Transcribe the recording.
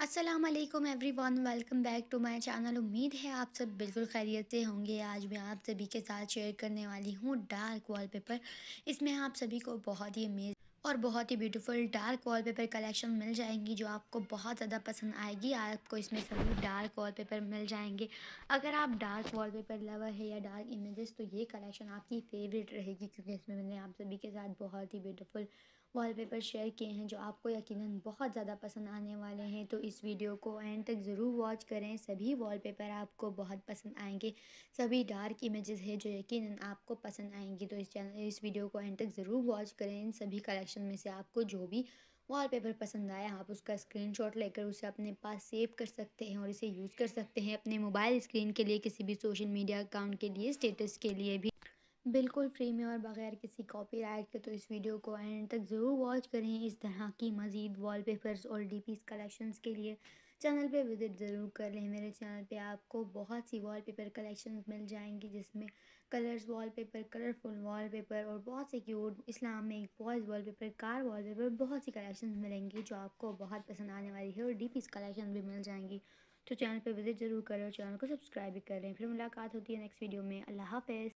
अस्सलाम वालेकुम everyone, welcome back to my channel. उम्मीद है आप सब बिल्कुल खैरियत से होंगे। आज मैं आप सभी के साथ शेयर करने वाली हूँ डार्क वॉलपेपर। इसमें आप सभी को बहुत ही अमेज और बहुत ही ब्यूटीफुल डार्क वॉलपेपर कलेक्शन मिल जाएंगी जो आपको बहुत ज़्यादा पसंद आएगी। आपको इसमें सभी डार्क वॉलपेपर मिल जाएंगे। अगर आप डार्क वॉलपेपर लवर है या डार्क इमेजेस, तो ये कलेक्शन आपकी फेवरेट रहेगी, क्योंकि इसमें मैंने आप सभी के साथ बहुत ही ब्यूटीफुल वॉलपेपर शेयर किए हैं जो आपको यकीनन बहुत ज़्यादा पसंद आने वाले हैं। तो इस वीडियो को एंड तक ज़रूर वॉच करें। सभी वॉलपेपर आपको बहुत पसंद आएंगे। सभी डार्क इमेजेस है जो यकीनन आपको पसंद आएंगी। तो इस वीडियो को एंड तक ज़रूर वॉच करें। इन सभी कलेक्शन में से आपको जो भी वॉलपेपर पसंद आया, आप उसका स्क्रीनशॉट लेकर उसे अपने पास सेव कर सकते हैं और इसे यूज़ कर सकते हैं अपने मोबाइल स्क्रीन के लिए, किसी भी सोशल मीडिया अकाउंट के लिए, स्टेटस के लिए भी, बिल्कुल फ्री में और बगैर किसी कॉपीराइट के। तो इस वीडियो को एंड तक ज़रूर वॉच करें। इस तरह की मज़ीद वॉलपेपर्स और डीपीस कलेक्शंस के लिए चैनल पे विज़िट ज़रूर कर लें। मेरे चैनल पे आपको बहुत सी वॉलपेपर कलेक्शंस मिल जाएंगी, जिसमें कलर्स वॉलपेपर, कलरफुल वॉलपेपर और बहुत से cute Islamic boys wallpaper, car wallpaper, बहुत सी कलेक्शंस मिलेंगी जो आपको बहुत पसंद आने वाली है। और डीपीस कलेक्शन भी मिल जाएंगी। तो चैनल पे विज़िट ज़रूर करें और चैनल को सब्सक्राइब भी करें। फिर मुलाकात होती है नेक्स्ट वीडियो में। अल्लाह हाफ़िज़।